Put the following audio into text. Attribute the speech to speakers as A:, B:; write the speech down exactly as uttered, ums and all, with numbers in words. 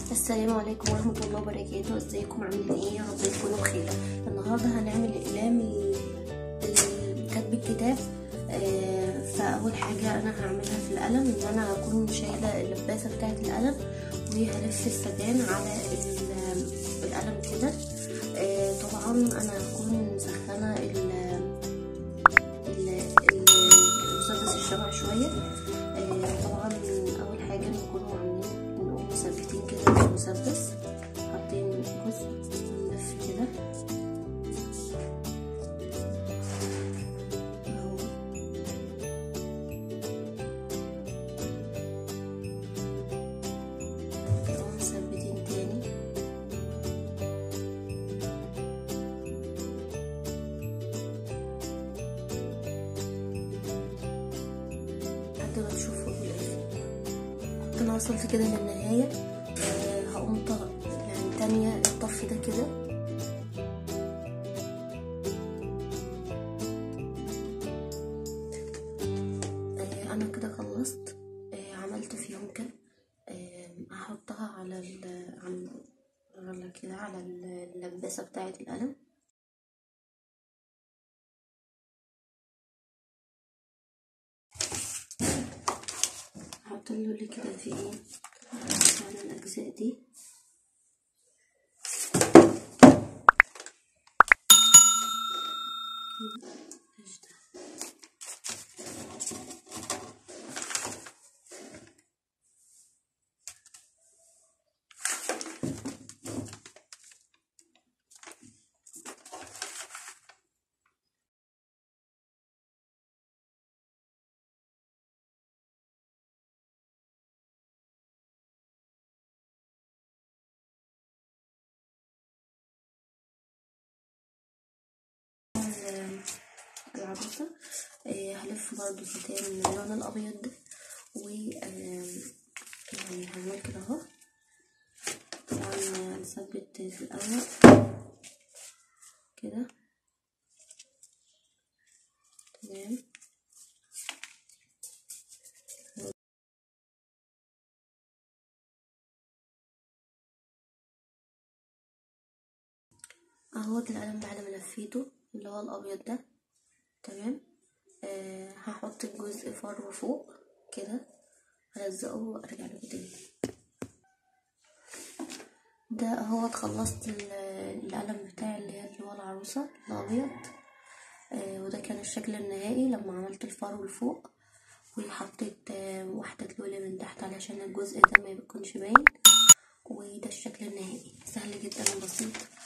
A: السلام عليكم ورحمة الله وبركاته. ازيكم عاملين ايه؟ يا رب تكونوا بخير. النهارده هنعمل اقلام كتب الكتاب. آه فاول حاجة انا هعملها في القلم ان انا هكون شايلة اللباسة بتاعة القلم وهلف السدان على القلم كده. آه طبعا انا هكون مسخنة المسدس الشمع شوية. آه طبعا اول حاجة نكون عاملين نقوم مثبتين كده المسدس، حاطين جزء نلف كده اهو، نقوم مثبتين تاني لحد ما تشوفوا انا وصلت كده للنهاية. أه هقوم يعني تانية الطف ده كده. أه انا كده خلصت. أه عملت فيهم كده. أه هحطها على ال على كده على اللباسة بتاعة القلم. هحط له كده في ايه على الاجزاء دي. العروسة آه هلف برضو ستان من اللون الابيض ده و آه يعني هعمل كده اهو. طبعا هنثبت في الاول كده تمام. اهوت القلم بعد ما لفيته اللي هو الابيض ده تمام. آه هحط الجزء فرو فوق كده، هلزقه وارجع له تاني. ده اهوت خلصت القلم بتاعي اللي هي اللي هو العروسة الابيض. آه وده كان الشكل النهائي لما عملت الفرو لفوق وحطيت آه واحدة لولي من تحت علشان الجزء ده ما يكونش باين. وده الشكل النهائي، سهل جدا وبسيط.